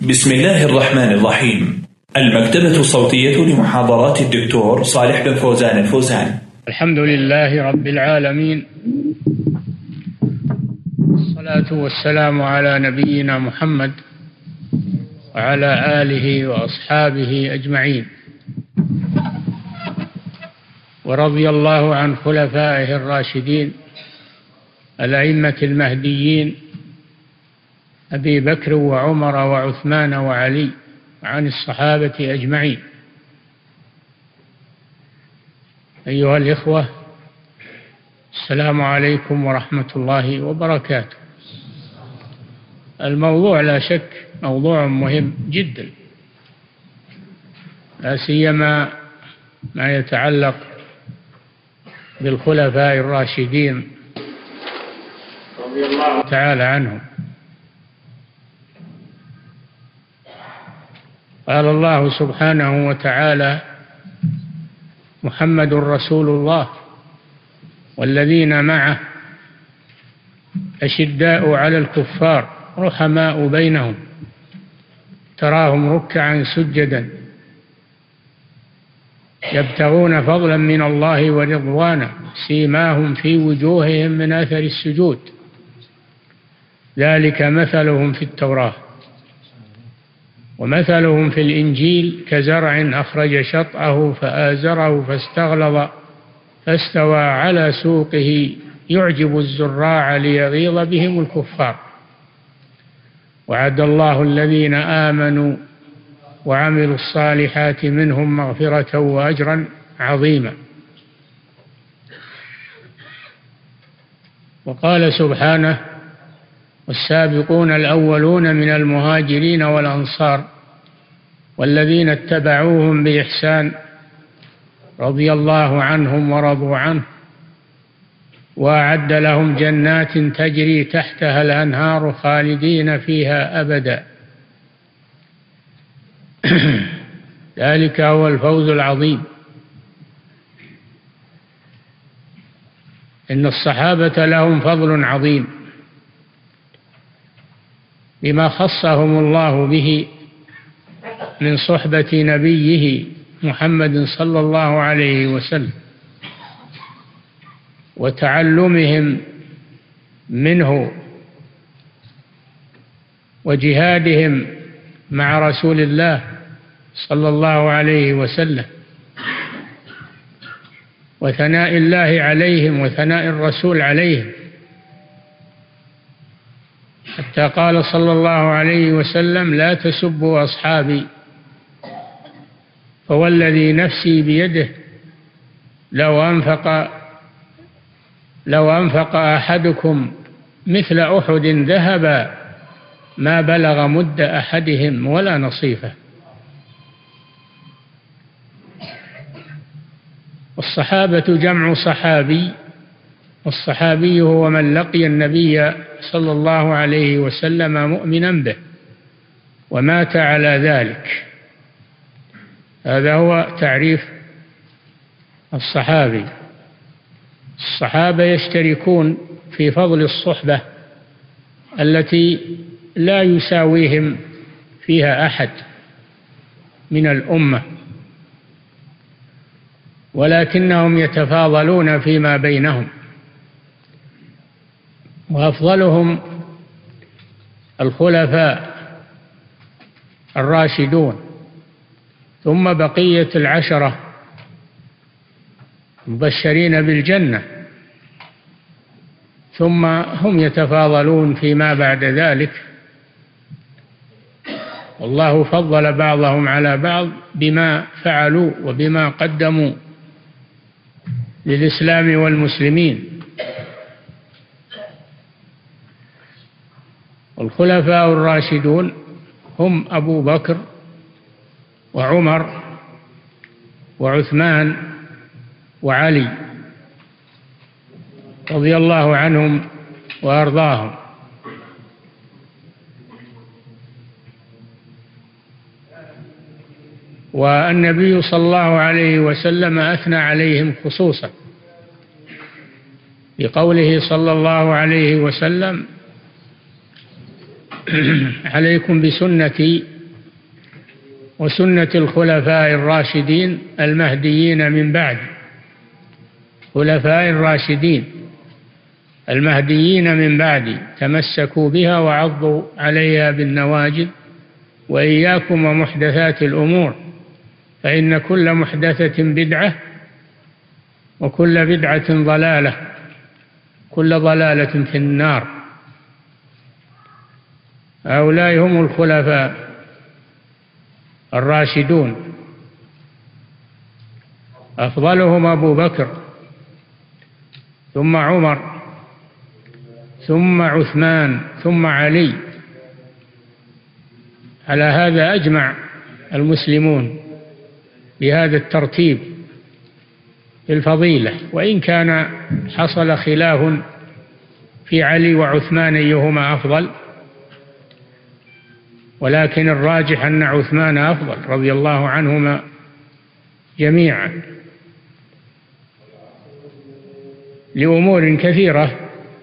بسم الله الرحمن الرحيم. المكتبة الصوتية لمحاضرات الدكتور صالح بن فوزان الفوزان. الحمد لله رب العالمين، الصلاة والسلام على نبينا محمد وعلى آله وأصحابه أجمعين، ورضي الله عن خلفائه الراشدين الأئمة المهديين أبي بكر وعمر وعثمان وعلي، وعن الصحابة أجمعين. أيها الإخوة، السلام عليكم ورحمة الله وبركاته. الموضوع لا شك موضوع مهم جدا، لا سيما ما يتعلق بالخلفاء الراشدين رضي الله تعالى عنهم. قال الله سبحانه وتعالى: محمد رسول الله والذين معه أشداء على الكفار رحماء بينهم تراهم ركعا سجدا يبتغون فضلا من الله ورضوانا سيماهم في وجوههم من أثر السجود ذلك مثلهم في التوراة ومثلهم في الإنجيل كزرع أخرج شطأه فآزره فاستغلظ فاستوى على سوقه يعجب الزراع ليغيظ بهم الكفار. وعد الله الذين آمنوا وعملوا الصالحات منهم مغفرة وأجرا عظيما. وقال سبحانه: والسابقون الأولون من المهاجرين والأنصار والذين اتبعوهم بإحسان رضي الله عنهم ورضوا عنه وأعد لهم جنات تجري تحتها الأنهار خالدين فيها أبدا ذلك هو الفوز العظيم. إن الصحابة لهم فضل عظيم بما خصهم الله به من صحبة نبيه محمد صلى الله عليه وسلم وتعلمهم منه وجهادهم مع رسول الله صلى الله عليه وسلم وثناء الله عليهم وثناء الرسول عليهم، حتى قال صلى الله عليه وسلم: لا تسبوا أصحابي فوالذي نفسي بيده لو أنفق أحدكم مثل أحد ذهبا ما بلغ مد أحدهم ولا نصيفه. والصحابة جمع صحابي، والصحابي هو من لقي النبي صلى الله عليه وسلم مؤمنا به ومات على ذلك. هذا هو تعريف الصحابي. الصحابة يشتركون في فضل الصحبة التي لا يساويهم فيها أحد من الأمة، ولكنهم يتفاضلون فيما بينهم، وأفضلهم الخلفاء الراشدون، ثم بقية العشرة مبشرين بالجنة، ثم هم يتفاضلون فيما بعد ذلك، والله فضل بعضهم على بعض بما فعلوا وبما قدموا للإسلام والمسلمين. والخلفاء الراشدون هم أبو بكر وعمر وعثمان وعلي رضي الله عنهم وأرضاهم. والنبي صلى الله عليه وسلم أثنى عليهم خصوصا بقوله صلى الله عليه وسلم: عليكم بسنتي وسنة الخلفاء الراشدين المهديين من بعد. خلفاء الراشدين المهديين من بعد تمسكوا بها وعضوا عليها بالنواجذ، وإياكم ومحدثات الأمور، فإن كل محدثة بدعة وكل بدعة ضلالة، كل ضلالة في النار. هؤلاء هم الخلفاء الراشدون، أفضلهم أبو بكر، ثم عمر، ثم عثمان، ثم علي. على هذا أجمع المسلمون بهذا الترتيب في الفضيلة، وإن كان حصل خلاف في علي وعثمان أيهما أفضل، ولكن الراجح أن عثمان أفضل رضي الله عنهما جميعا لأمور كثيرة.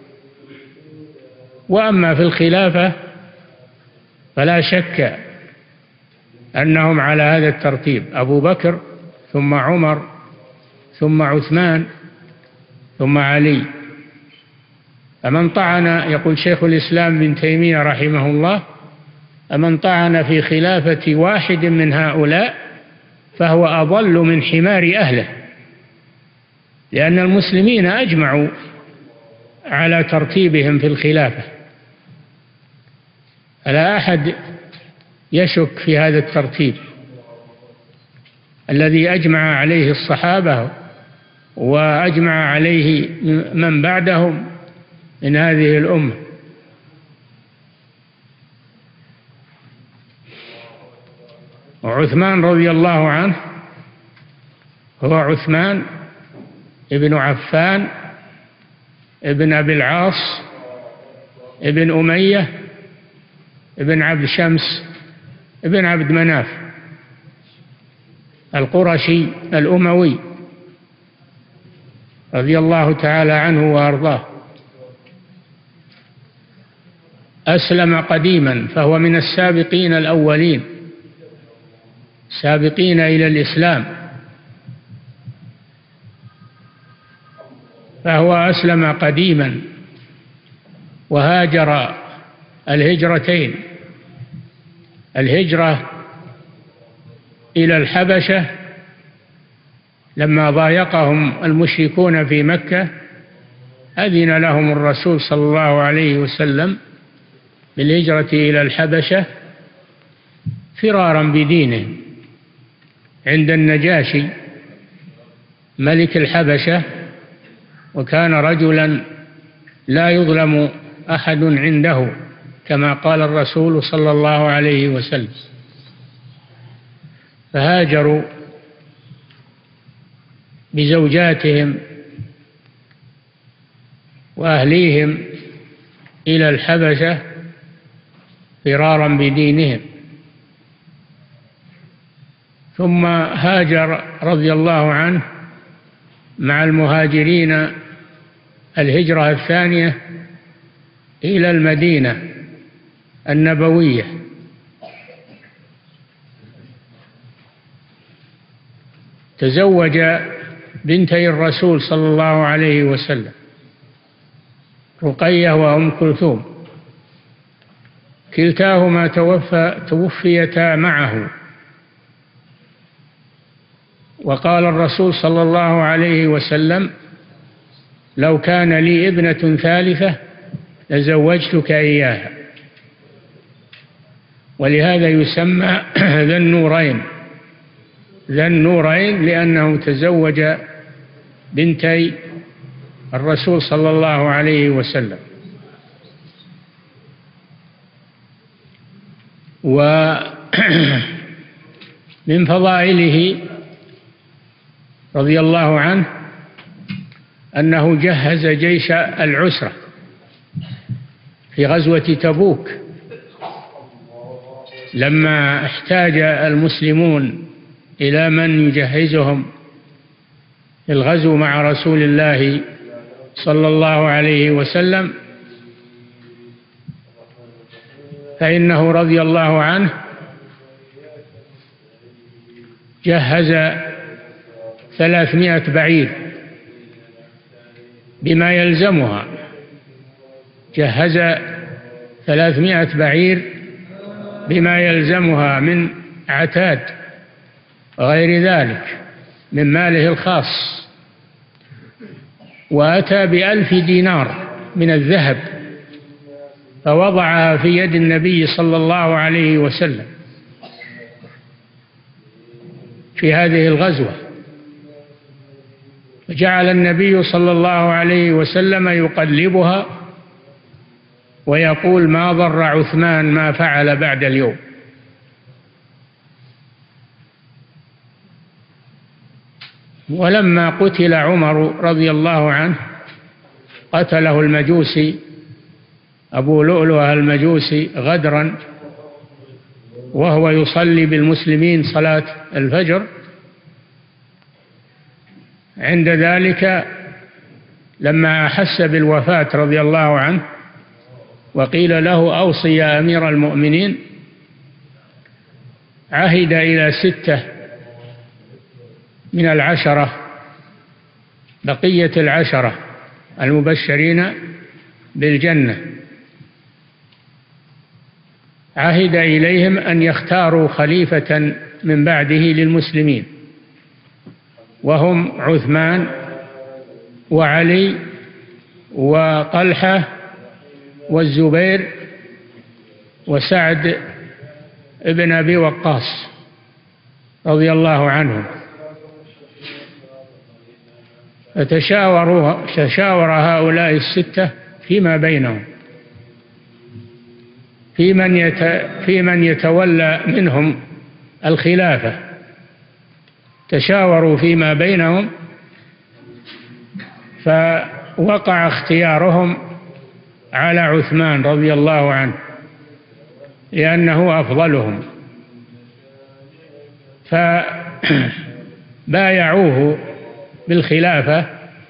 وأما في الخلافة فلا شك أنهم على هذا الترتيب: أبو بكر، ثم عمر، ثم عثمان، ثم علي. فمن طعن، يقول شيخ الإسلام ابن تيمية رحمه الله، فمن طعن في خلافة واحد من هؤلاء فهو أضل من حمار أهله، لأن المسلمين أجمعوا على ترتيبهم في الخلافة، فلا أحد يشك في هذا الترتيب الذي أجمع عليه الصحابة وأجمع عليه من بعدهم من هذه الأمة. وعثمان رضي الله عنه هو عثمان ابن عفان ابن أبي العاص ابن أمية ابن عبد شمس ابن عبد مناف القرشي الأموي رضي الله تعالى عنه وأرضاه. أسلم قديما، فهو من السابقين الأولين، سابقين إلى الإسلام، فهو أسلم قديما وهاجر الهجرتين: الهجرة إلى الحبشة لما ضايقهم المشركون في مكة، أذن لهم الرسول صلى الله عليه وسلم بالهجرة إلى الحبشة فرارا بدينهم عند النجاشي ملك الحبشة، وكان رجلا لا يظلم أحد عنده كما قال الرسول صلى الله عليه وسلم. فهاجروا بزوجاتهم وأهليهم إلى الحبشة فرارا بدينهم. ثم هاجر رضي الله عنه مع المهاجرين الهجرة الثانية إلى المدينة النبوية، تزوج بنتي الرسول صلى الله عليه وسلم، رقية وأم كلثوم، كلتاهما توفيتا معه. وقال الرسول صلى الله عليه وسلم: لو كان لي ابنة ثالثة لزوجتك إياها. ولهذا يسمى ذا النورين، ذا النورين لأنه تزوج بنتي الرسول صلى الله عليه وسلم. ومن فضائله رضي الله عنه أنه جهز جيش العسرة في غزوة تبوك لما احتاج المسلمون إلى من يجهزهم في الغزو مع رسول الله صلى الله عليه وسلم. فإنه رضي الله عنه جهز 300 بعير بما يلزمها، جهز 300 بعير بما يلزمها من عتاد وغير ذلك من ماله الخاص، وأتى ب1000 دينار من الذهب فوضعها في يد النبي صلى الله عليه وسلم في هذه الغزوة. فجعل النبي صلى الله عليه وسلم يقلبها ويقول: ما ضر عثمان ما فعل بعد اليوم. ولما قتل عمر رضي الله عنه قتله المجوسي أبو لؤلؤة المجوسي غدرا وهو يصلي بالمسلمين صلاة الفجر. عند ذلك لما أحس بالوفاة رضي الله عنه وقيل له: أوصي يا أمير المؤمنين، عهد إلى 6 من 10 بقية 10 المبشرين بالجنة، عهد إليهم أن يختاروا خليفة من بعده للمسلمين، وهم عثمان وعلي وطلحة والزبير وسعد ابن أبي وقاص رضي الله عنهم. فتشاور هؤلاء 6 فيما بينهم في من يتولى منهم الخلافة، تشاوروا فيما بينهم فوقع اختيارهم على عثمان رضي الله عنه لأنه أفضلهم، فبايعوه بالخلافة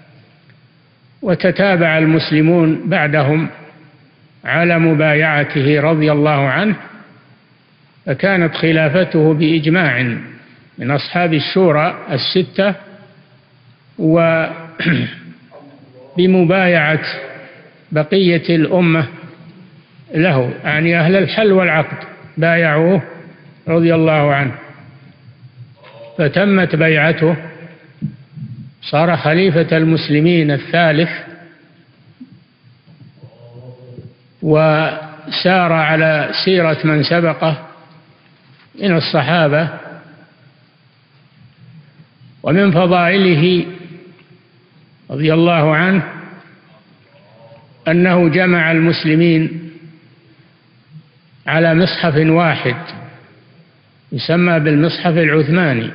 وتتابع المسلمون بعدهم على مبايعته رضي الله عنه، فكانت خلافته بإجماع من أصحاب الشورى 6 وبمبايعة بقية الأمة له، يعني أهل الحل والعقد بايعوه رضي الله عنه، فتمت بيعته، صار خليفة المسلمين الثالث، وسار على سيرة من سبقه من الصحابة. ومن فضائله رضي الله عنه أنه جمع المسلمين على مصحف واحد يسمى بالمصحف العثماني،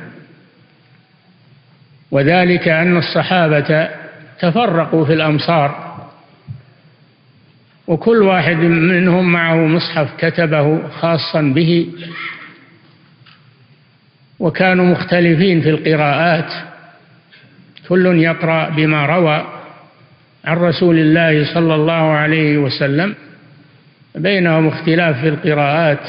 وذلك أن الصحابة تفرقوا في الأمصار وكل واحد منهم معه مصحف كتبه خاصا به، وكانوا مختلفين في القراءات، كل يقرأ بما روى عن رسول الله صلى الله عليه وسلم، بينهم اختلاف في القراءات.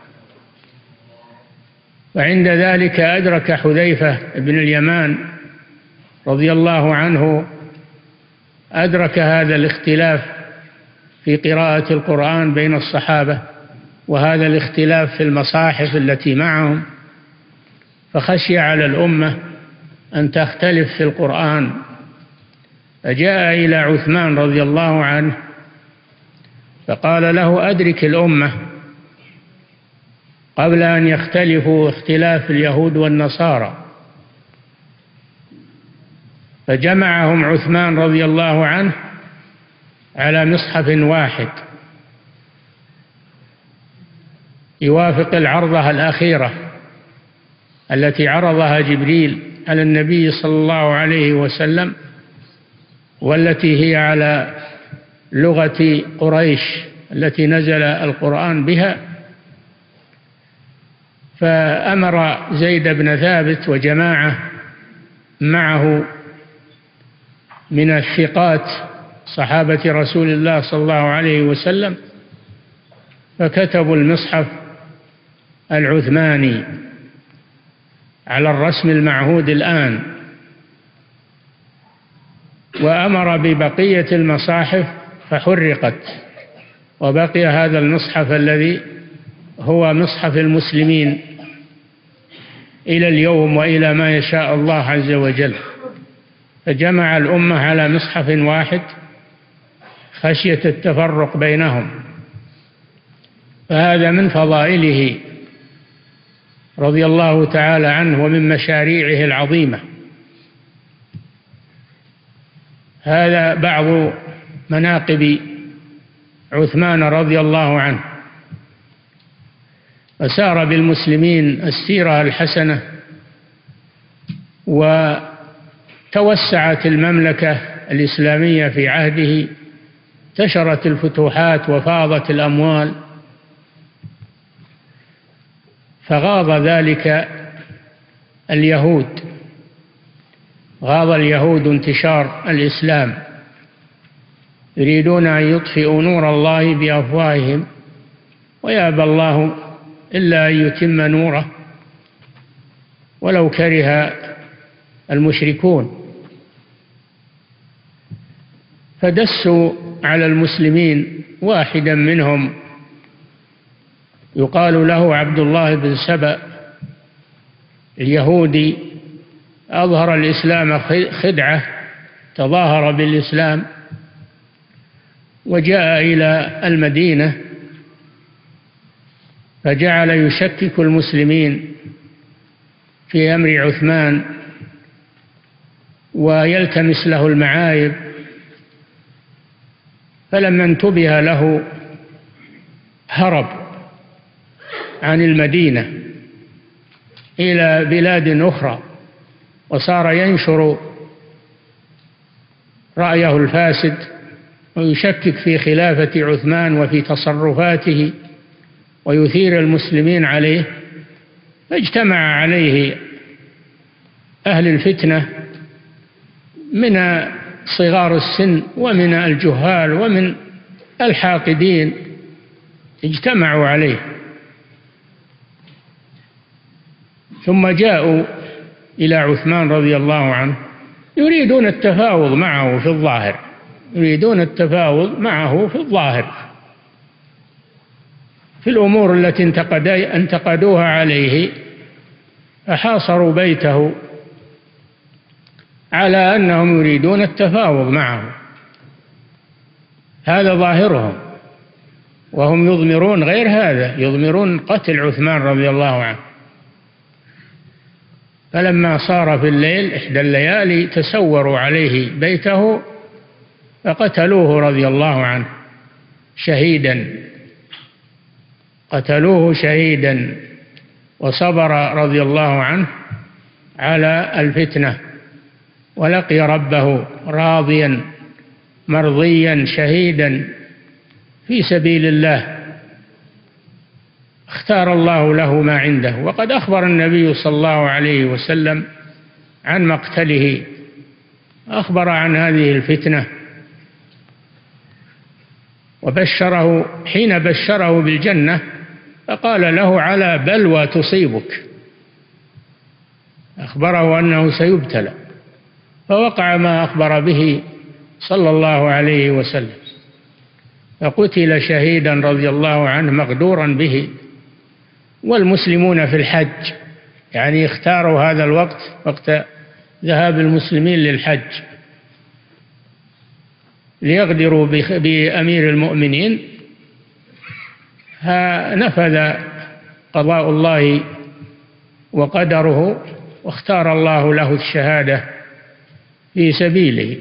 وعند ذلك أدرك حذيفة بن اليمان رضي الله عنه أدرك هذا الاختلاف في قراءة القرآن بين الصحابة وهذا الاختلاف في المصاحف التي معهم، فخشي على الأمة أن تختلف في القرآن، فجاء إلى عثمان رضي الله عنه فقال له: أدرك الأمة قبل أن يختلفوا اختلاف اليهود والنصارى. فجمعهم عثمان رضي الله عنه على مصحف واحد يوافق العرضة الأخيرة التي عرضها جبريل على النبي صلى الله عليه وسلم، والتي هي على لغة قريش التي نزل القرآن بها. فأمر زيد بن ثابت وجماعة معه من الثقات صحابة رسول الله صلى الله عليه وسلم فكتبوا المصحف العثماني على الرسم المعهود الآن، وأمر ببقية المصاحف فحرقت، وبقي هذا المصحف الذي هو مصحف المسلمين إلى اليوم وإلى ما يشاء الله عز وجل. فجمع الأمة على مصحف واحد خشية التفرق بينهم، فهذا من فضائله رضي الله تعالى عنه ومن مشاريعه العظيمة. هذا بعض مناقب عثمان رضي الله عنه. وسار بالمسلمين السيرة الحسنة، وتوسعت المملكة الإسلامية في عهده، انتشرت الفتوحات وفاضت الأموال، فغاض ذلك اليهود، غاض اليهود انتشار الإسلام، يريدون أن يطفئوا نور الله بأفواههم ويأبى الله إلا أن يتم نوره ولو كره المشركون. فدسوا على المسلمين، واحدا منهم يقال له عبد الله بن سبأ اليهودي، أظهر الإسلام خدعة، تظاهر بالإسلام وجاء إلى المدينة فجعل يشكك المسلمين في أمر عثمان ويلتمس له المعايب، فلما انتبه له هرب عن المدينة إلى بلاد أخرى، وصار ينشر رأيه الفاسد ويشكك في خلافة عثمان وفي تصرفاته ويثير المسلمين عليه. فاجتمع عليه أهل الفتنة من صغار السن ومن الجهال ومن الحاقدين، اجتمعوا عليه، ثم جاءوا إلى عثمان رضي الله عنه يريدون التفاوض معه في الظاهر، يريدون التفاوض معه في الظاهر في الأمور التي انتقدوها عليه، فحاصروا بيته على أنهم يريدون التفاوض معه، هذا ظاهرهم، وهم يضمرون غير هذا، يضمرون قتل عثمان رضي الله عنه. فلما صار في الليل إحدى الليالي تسوروا عليه بيته فقتلوه رضي الله عنه شهيدا، قتلوه شهيدا، وصبر رضي الله عنه على الفتنة ولقي ربه راضيا مرضيا شهيدا في سبيل الله، اختار الله له ما عنده. وقد أخبر النبي صلى الله عليه وسلم عن مقتله، أخبر عن هذه الفتنة وبشره، حين بشره بالجنة فقال له على بلوى تصيبك، أخبره أنه سيبتلى، فوقع ما أخبر به صلى الله عليه وسلم، فقتل شهيدا رضي الله عنه مغدورا به. والمسلمون في الحج، يعني اختاروا هذا الوقت وقت ذهاب المسلمين للحج ليغدروا بأمير المؤمنين، نفذ قضاء الله وقدره واختار الله له الشهادة في سبيله.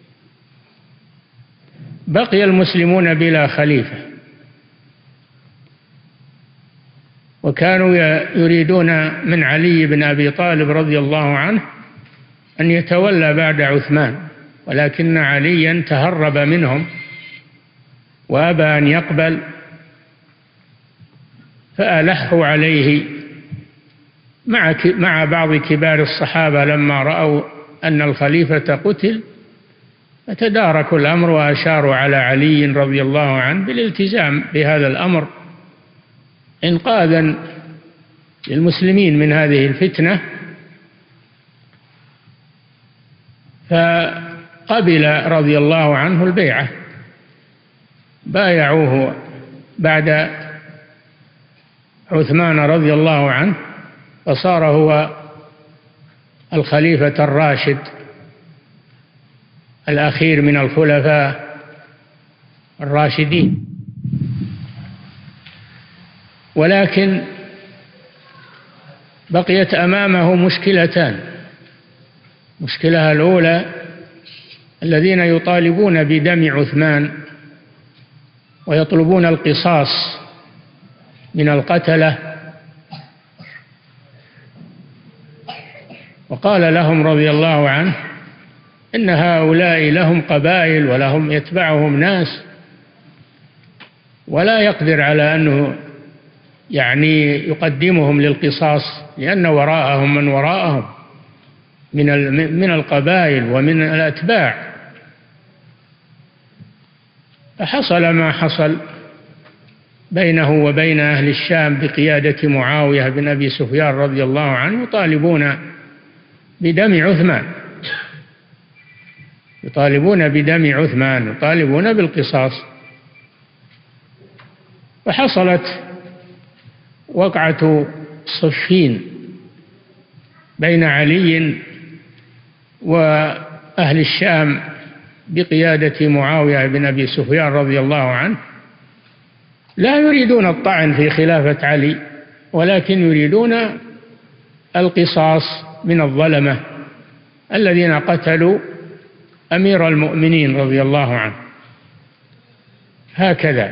بقي المسلمون بلا خليفة، وكانوا يريدون من علي بن أبي طالب رضي الله عنه أن يتولى بعد عثمان، ولكن عليا تهرب منهم وأبى أن يقبل، فألحوا عليه مع بعض كبار الصحابة لما رأوا أن الخليفة قتل، فتداركوا الأمر وأشاروا على علي رضي الله عنه بالالتزام بهذا الأمر إنقاذا للمسلمين من هذه الفتنة، فقبل رضي الله عنه البيعة، بايعوه بعد عثمان رضي الله عنه، فصار هو الخليفة الراشد الأخير من الخلفاء الراشدين. ولكن بقيت أمامه مشكلتان. المشكلة الأولى الذين يطالبون بدم عثمان ويطلبون القصاص من القتلة، وقال لهم رضي الله عنه إن هؤلاء لهم قبائل ولهم يتبعهم ناس، ولا يقدر على أنه يقدمهم للقصاص، لأن وراءهم من وراءهم من القبائل ومن الأتباع. فحصل ما حصل بينه وبين أهل الشام بقيادة معاوية بن أبي سفيان رضي الله عنه، يطالبون بدم عثمان، يطالبون بدم عثمان، يطالبون بالقصاص. فحصلت وقعة صفين بين علي وأهل الشام بقيادة معاوية بن أبي سفيان رضي الله عنه، لا يريدون الطعن في خلافة علي، ولكن يريدون القصاص من الظلمة الذين قتلوا أمير المؤمنين رضي الله عنه. هكذا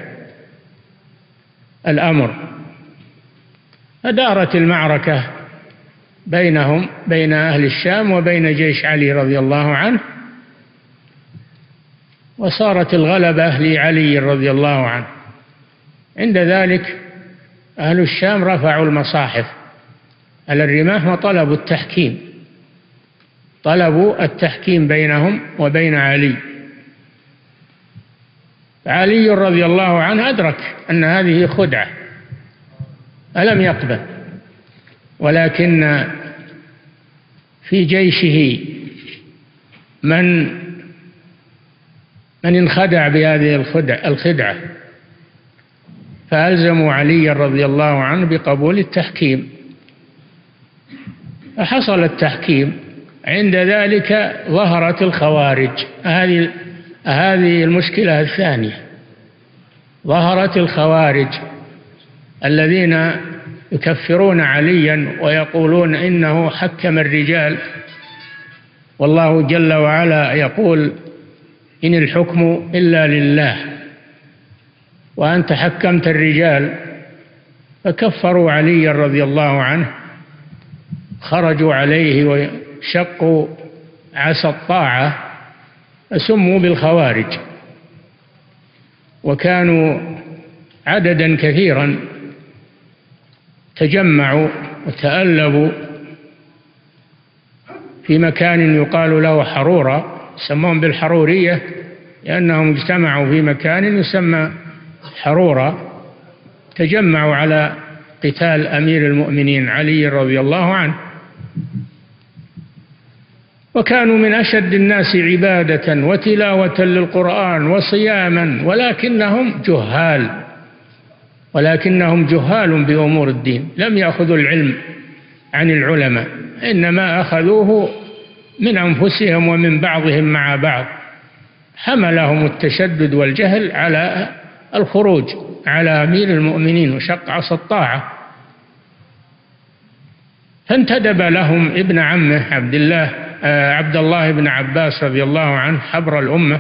الأمر. فدارت المعركة بينهم، بين أهل الشام وبين جيش علي رضي الله عنه، وصارت الغلبة لعلي رضي الله عنه. عند ذلك أهل الشام رفعوا المصاحف على الرماح وطلبوا التحكيم، طلبوا التحكيم بينهم وبين علي. علي رضي الله عنه أدرك أن هذه خدعة ألم يقبل، ولكن في جيشه من انخدع بهذه الخدعة، فألزموا علي رضي الله عنه بقبول التحكيم، فحصل التحكيم. عند ذلك ظهرت الخوارج. هذه المشكلة الثانية. ظهرت الخوارج الذين يكفرون عليا ويقولون إنه حكم الرجال، والله جل وعلا يقول إن الحكم إلا لله، وأنت حكمت الرجال. فكفروا علي رضي الله عنه، خرجوا عليه وشقوا عصا الطاعة، فسموا بالخوارج. وكانوا عددا كثيرا، تجمعوا وتألبوا في مكان يقال له حرورة، يسمون بالحرورية لأنهم اجتمعوا في مكان يسمى حرورة، تجمعوا على قتال أمير المؤمنين علي رضي الله عنه. وكانوا من أشد الناس عبادة وتلاوة للقرآن وصياما، ولكنهم جهال بأمور الدين، لم يأخذوا العلم عن العلماء، إنما أخذوه من أنفسهم ومن بعضهم مع بعض. حملهم التشدد والجهل على الخروج على أمير المؤمنين وشق عصا الطاعة. فانتدب لهم ابن عمه عبد الله بن عباس رضي الله عنه حبر الأمة،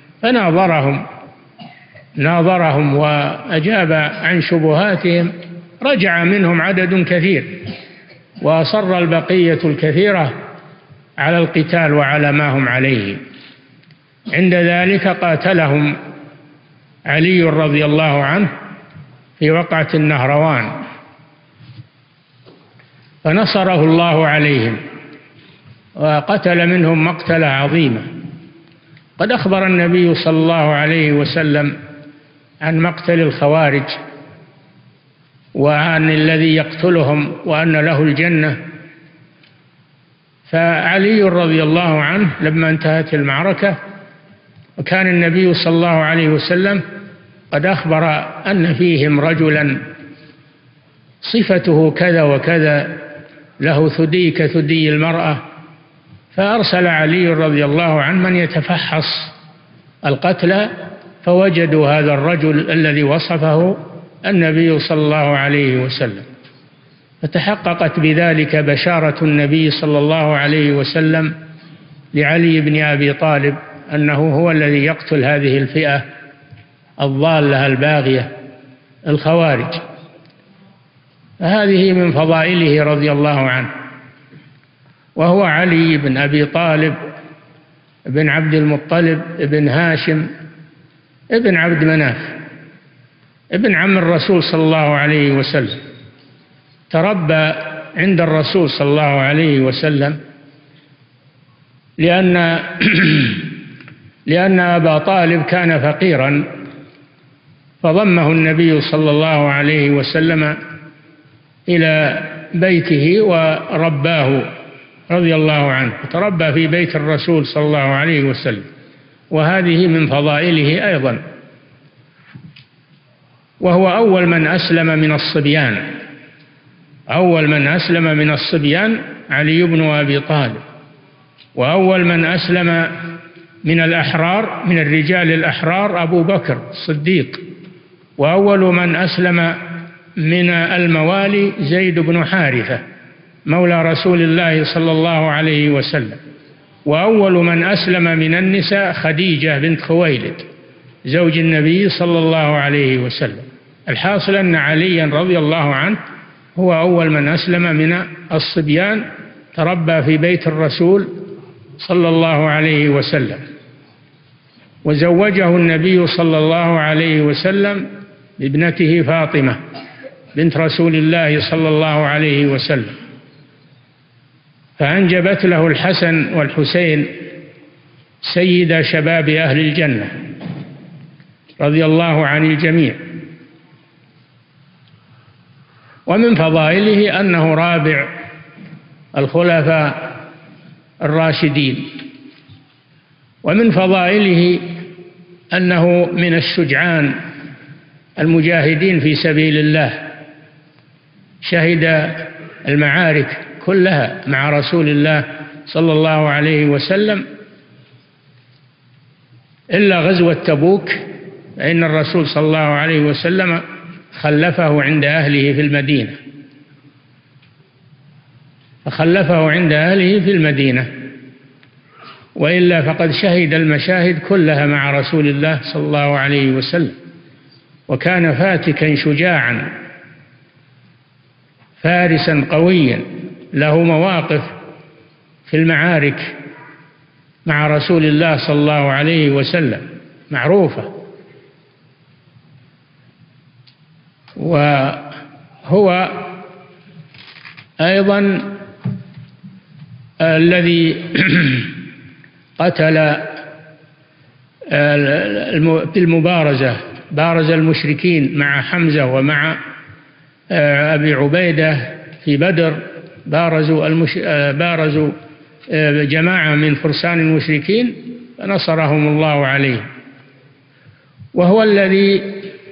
فناظرهم وأجاب عن شبهاتهم. رجع منهم عدد كثير، وأصر البقية الكثيرة على القتال وعلى ما هم عليه. عند ذلك قاتلهم علي رضي الله عنه في وقعة النهروان، فنصره الله عليهم وقتل منهم مقتلة عظيمة. قد أخبر النبي صلى الله عليه وسلم عن مقتل الخوارج وعن الذي يقتلهم وأن له الجنة. فعلي رضي الله عنه لما انتهت المعركة وكان النبي صلى الله عليه وسلم قد أخبر أن فيهم رجلا صفته كذا وكذا، له ثدي كثدي المرأة، فأرسل علي رضي الله عنه من يتفحص القتلى، فوجدوا هذا الرجل الذي وصفه النبي صلى الله عليه وسلم، فتحققت بذلك بشارة النبي صلى الله عليه وسلم لعلي بن أبي طالب أنه هو الذي يقتل هذه الفئة الضالة الباغية الخوارج. فهذه من فضائله رضي الله عنه. وهو علي بن أبي طالب بن عبد المطلب بن هاشم ابن عبد مناف ابن عم الرسول صلى الله عليه وسلم، تربى عند الرسول صلى الله عليه وسلم لأن أبا طالب كان فقيرا، فضمه النبي صلى الله عليه وسلم إلى بيته ورباه رضي الله عنه، تربى في بيت الرسول صلى الله عليه وسلم، وهذه من فضائله أيضا. وهو أول من أسلم من الصبيان، أول من أسلم من الصبيان علي بن أبي طالب، وأول من أسلم من الأحرار من الرجال الأحرار أبو بكر الصديق، وأول من أسلم من الموالي زيد بن حارثة مولى رسول الله صلى الله عليه وسلم، وأول من أسلم من النساء خديجة بنت خويلد زوج النبي صلى الله عليه وسلم. الحاصل أن عليا رضي الله عنه هو أول من أسلم من الصبيان، تربى في بيت الرسول صلى الله عليه وسلم، وزوجه النبي صلى الله عليه وسلم بابنته فاطمة بنت رسول الله صلى الله عليه وسلم، فأنجبت له الحسن والحسين سيد شباب أهل الجنة رضي الله عن الجميع. ومن فضائله أنه رابع الخلفاء الراشدين، ومن فضائله أنه من الشجعان المجاهدين في سبيل الله، شهد المعارك كلها مع رسول الله صلى الله عليه وسلم إلا غزوة تبوك، فإن الرسول صلى الله عليه وسلم خلفه عند أهله في المدينة، فخلفه عند أهله في المدينة، وإلا فقد شهد المشاهد كلها مع رسول الله صلى الله عليه وسلم، وكان فاتكا شجاعا فارسا قويا له مواقف في المعارك مع رسول الله صلى الله عليه وسلم معروفة. وهو أيضا الذي قتل في المبارزة، بارز المشركين مع حمزة ومع أبي عبيدة في بدر، بارزوا جماعة من فرسان المشركين فنصرهم الله عليه. وهو الذي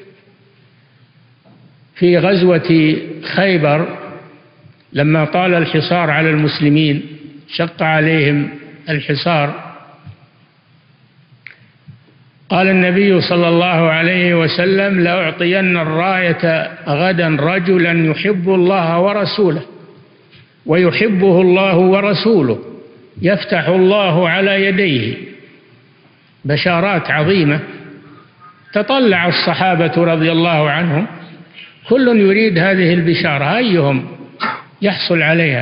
في غزوة خيبر لما طال الحصار على المسلمين، شق عليهم الحصار، قال النبي صلى الله عليه وسلم: لأعطين الراية غدا رجلا يحب الله ورسوله ويحبه الله ورسوله يفتح الله على يديه. بشارات عظيمة تطلع الصحابة رضي الله عنهم، كل يريد هذه البشارة، أيهم يحصل عليها،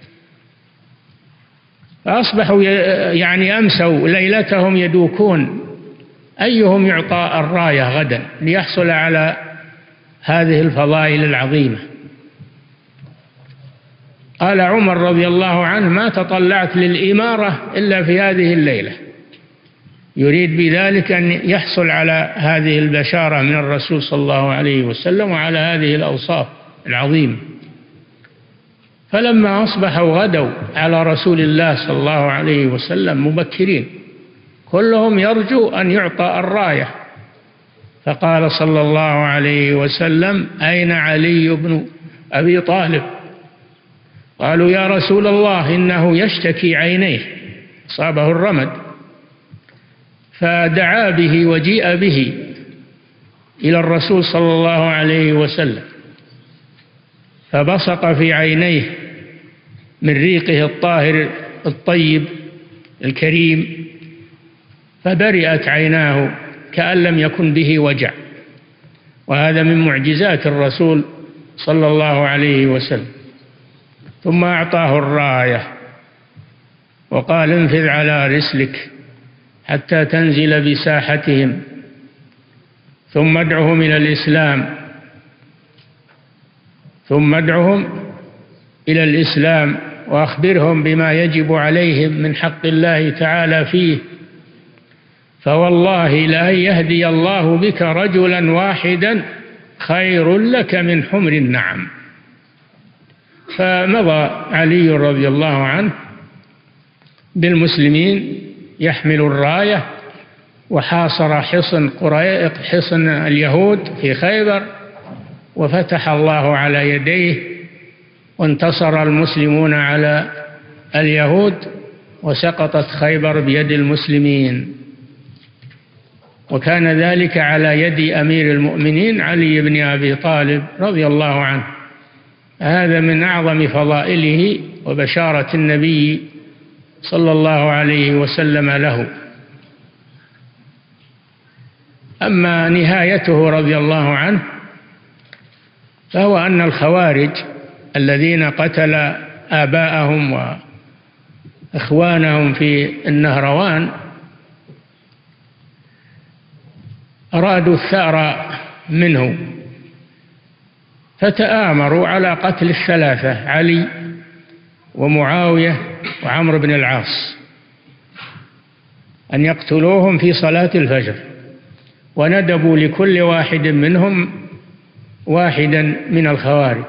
فأصبحوا يعني أمسوا ليلتهم يدوكون أيهم يعطى الراية غدا ليحصل على هذه الفضائل العظيمة. قال عمر رضي الله عنه: ما تطلعت للإمارة إلا في هذه الليلة، يريد بذلك أن يحصل على هذه البشارة من الرسول صلى الله عليه وسلم وعلى هذه الأوصاف العظيم. فلما أصبحوا غدوا على رسول الله صلى الله عليه وسلم مبكرين، كلهم يرجو أن يعطى الراية، فقال صلى الله عليه وسلم: أين علي بن أبي طالب؟ قالوا: يا رسول الله إنه يشتكي عينيه، أصابه الرمد. فدعا به وجيء به إلى الرسول صلى الله عليه وسلم، فبصق في عينيه من ريقه الطاهر الطيب الكريم، فبرئت عيناه كأن لم يكن به وجع. وهذا من معجزات الرسول صلى الله عليه وسلم. ثم أعطاه الراية وقال: انفذ على رسلك حتى تنزل بساحتهم، ثم ادعهم إلى الإسلام، وأخبرهم بما يجب عليهم من حق الله تعالى فيه، فوالله لأن يهدي الله بك رجلا واحدا خير لك من حمر النعم. فمضى علي رضي الله عنه بالمسلمين يحمل الراية، وحاصر حصن اليهود في خيبر، وفتح الله على يديه، وانتصر المسلمون على اليهود، وسقطت خيبر بيد المسلمين. وكان ذلك على يد أمير المؤمنين علي بن أبي طالب رضي الله عنه. هذا من أعظم فضائله وبشارة النبي صلى الله عليه وسلم له. أما نهايته رضي الله عنه فهو أن الخوارج الذين قتل آباءهم وإخوانهم في النهروان أرادوا الثأر منه، فتآمروا على قتل الثلاثة: علي ومعاوية وعمرو بن العاص، أن يقتلوهم في صلاة الفجر، وندبوا لكل واحد منهم واحدا من الخوارج.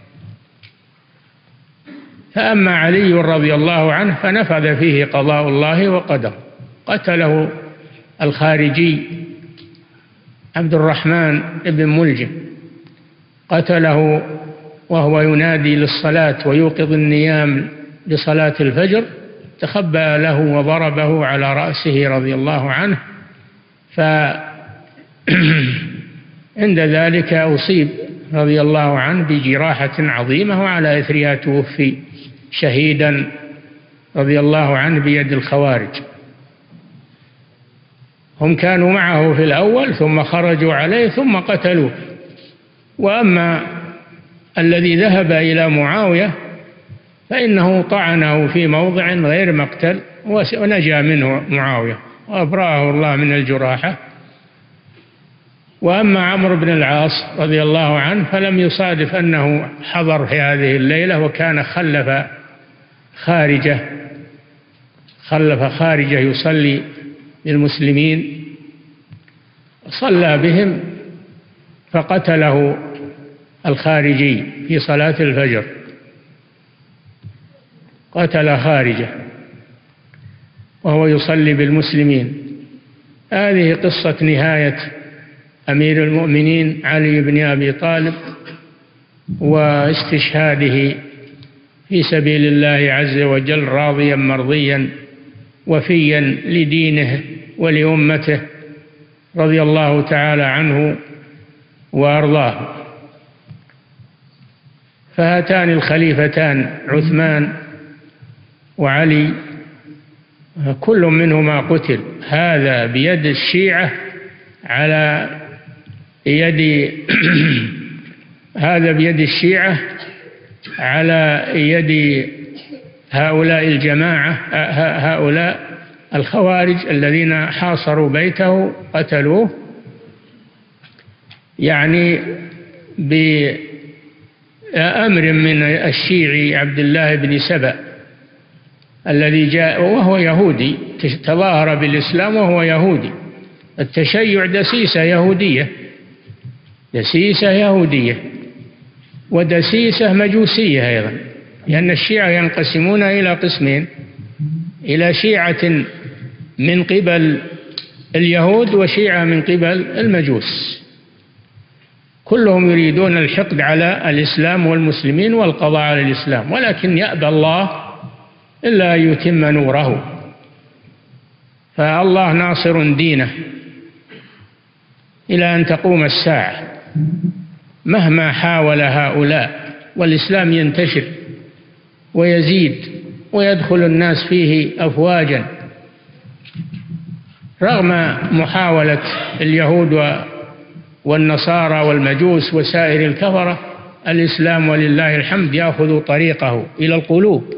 فأما علي رضي الله عنه فنفذ فيه قضاء الله وقدره، قتله الخارجي عبد الرحمن بن ملجم، قتله وهو ينادي للصلاة ويوقظ النيام لصلاة الفجر، تخبأ له وضربه على رأسه رضي الله عنه. فعند ذلك أصيب رضي الله عنه بجراحة عظيمة، وعلى إثرها توفي شهيدا رضي الله عنه بيد الخوارج. هم كانوا معه في الأول ثم خرجوا عليه ثم قتلوه. وأما الذي ذهب إلى معاوية فإنه طعنه في موضع غير مقتل ونجا منه معاوية وأبرأه الله من الجراحة. وأما عمرو بن العاص رضي الله عنه فلم يصادف أنه حضر في هذه الليلة، وكان خلف خارجة يصلي للمسلمين، صلى بهم فقتله الخارجي في صلاة الفجر، قتل خارجة وهو يصلي بالمسلمين. هذه قصة نهاية أمير المؤمنين علي بن أبي طالب واستشهاده في سبيل الله عز وجل، راضيا مرضيا وفيا لدينه ولأمته رضي الله تعالى عنه وأرضاه. فهاتان الخليفتان عثمان وعلي كل منهما قتل، هذا بيد الشيعة على يد هذا بيد الشيعة على يد هؤلاء الجماعة، هؤلاء الخوارج الذين حاصروا بيته قتلوه، يعني بأمر من الشيعي عبد الله بن سبأ الذي جاء وهو يهودي، تظاهر بالإسلام وهو يهودي. التشيع دسيسة يهودية، ودسيسة مجوسية أيضا، لأن الشيعة ينقسمون إلى قسمين: إلى شيعة من قبل اليهود وشيعة من قبل المجوس، كلهم يريدون الحقد على الإسلام والمسلمين والقضاء على الإسلام، ولكن يأبى الله إلا أن يتم نوره. فالله ناصر دينه إلى أن تقوم الساعة مهما حاول هؤلاء، والإسلام ينتشر ويزيد ويدخل الناس فيه أفواجا رغم محاولة اليهود والنصارى والمجوس وسائر الكفرة. الإسلام ولله الحمد يأخذ طريقه إلى القلوب،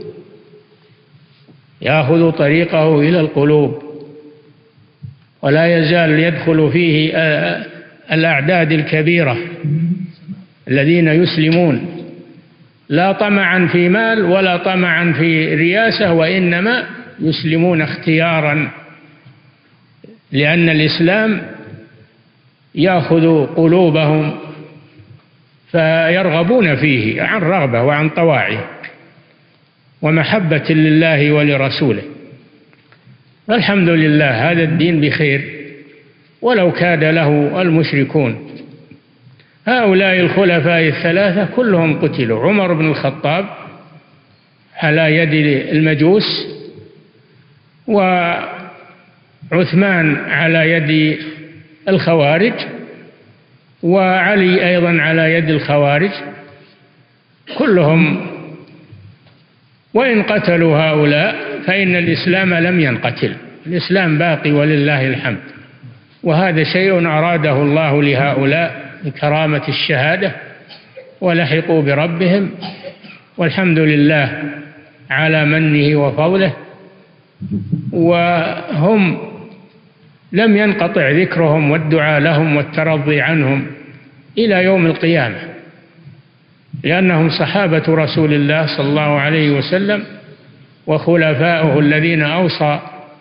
يأخذ طريقه إلى القلوب، ولا يزال يدخل فيه الأعداد الكبيرة الذين يسلمون لا طمعا في مال ولا طمعا في رياسة، وإنما يسلمون اختيارا، لأن الإسلام يأخذ قلوبهم فيرغبون فيه عن رغبة وعن طواعي ومحبة لله ولرسوله. فالحمد لله هذا الدين بخير ولو كاد له المشركون. هؤلاء الخلفاء الثلاثة كلهم قتلوا: عمر بن الخطاب على يد المجوس، وعثمان على يد الخوارج، وعلي أيضا على يد الخوارج، كلهم. وإن قتلوا هؤلاء فإن الإسلام لم ينقتل، الإسلام باقي ولله الحمد. وهذا شيء أراده الله لهؤلاء بكرامة الشهادة، ولحقوا بربهم، والحمد لله على منه وفضله. وهم لم ينقطع ذكرهم والدعاء لهم والترضي عنهم إلى يوم القيامة، لأنهم صحابة رسول الله صلى الله عليه وسلم وخلفاؤه الذين أوصى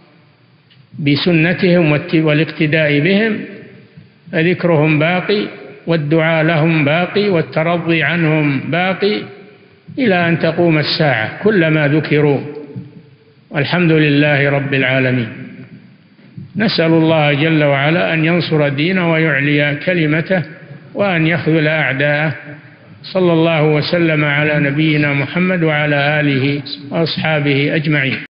بسنتهم والاقتداء بهم، فذكرهم باقي والدعاء لهم باقي والترضي عنهم باقي إلى أن تقوم الساعة كلما ذكروا، والحمد لله رب العالمين. نسأل الله جل وعلا أن ينصر دينه ويعلي كلمته وأن يخذل أعداءه. صلى الله وسلم على نبينا محمد وعلى آله وأصحابه أجمعين.